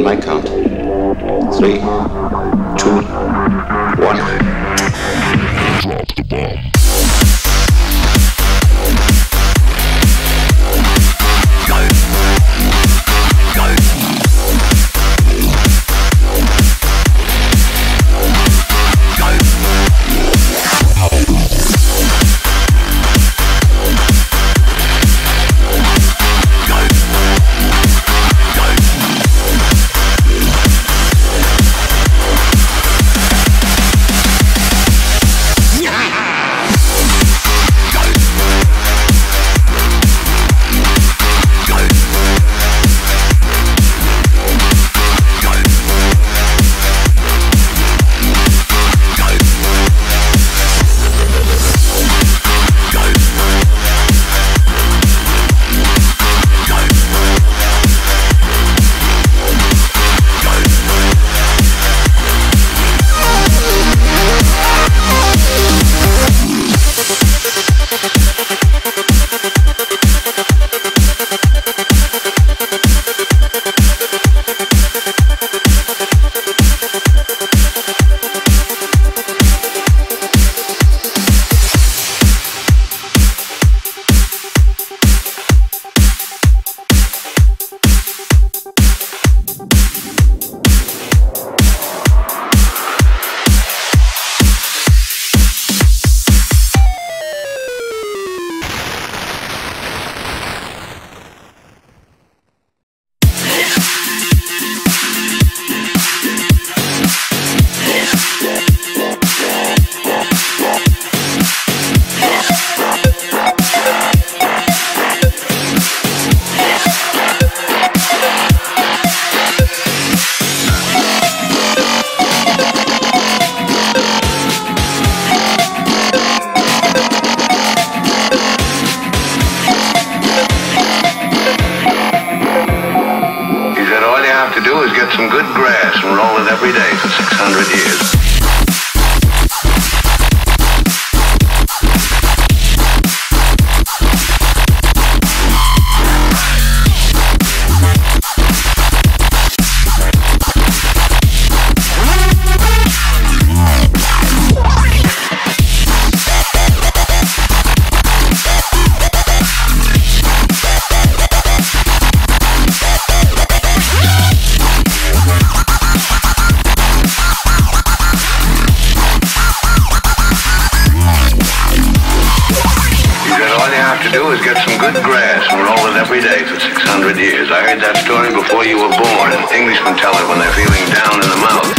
my count. 3, 2, 1. Drop the bomb. Some good grass and roll it every day for 600 years. Do is get some good grass and roll it every day for 600 years. I heard that story before you were born. Englishmen tell it when they're feeling down in the mouth.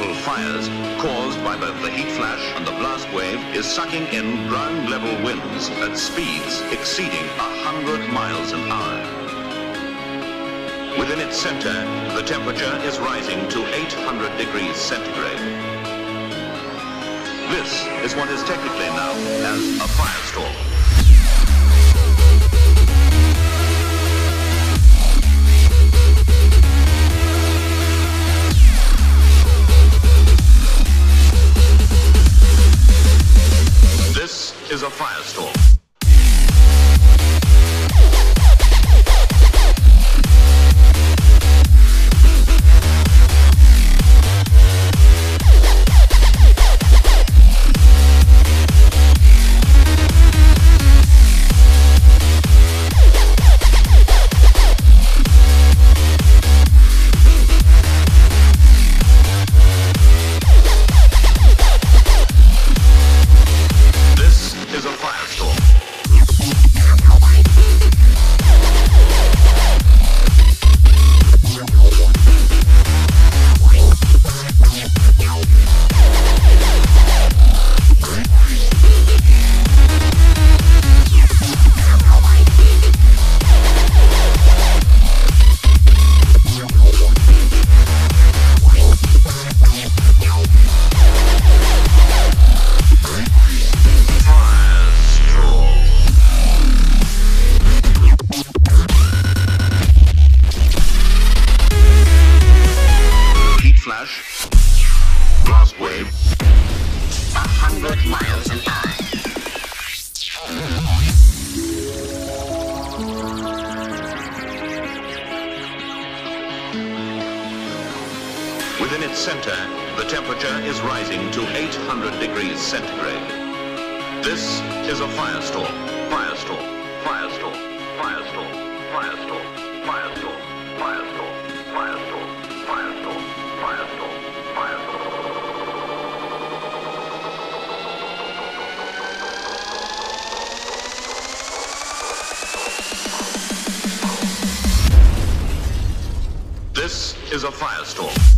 uncontrollable fires caused by both the heat flash and the blast wave is sucking in ground-level winds at speeds exceeding 100 miles an hour. Within its center, the temperature is rising to 800 degrees centigrade. This is what is technically known as a firestorm. This is a firestorm. Blast wave, 100 miles an hour. Within its center, the temperature is rising to 800 degrees centigrade. This is a firestorm. Firestorm. Firestorm. Firestorm. Firestorm. Firestorm. Firestorm. Firestorm. Firestorm. Firestorm. Firestorm. This is a firestorm.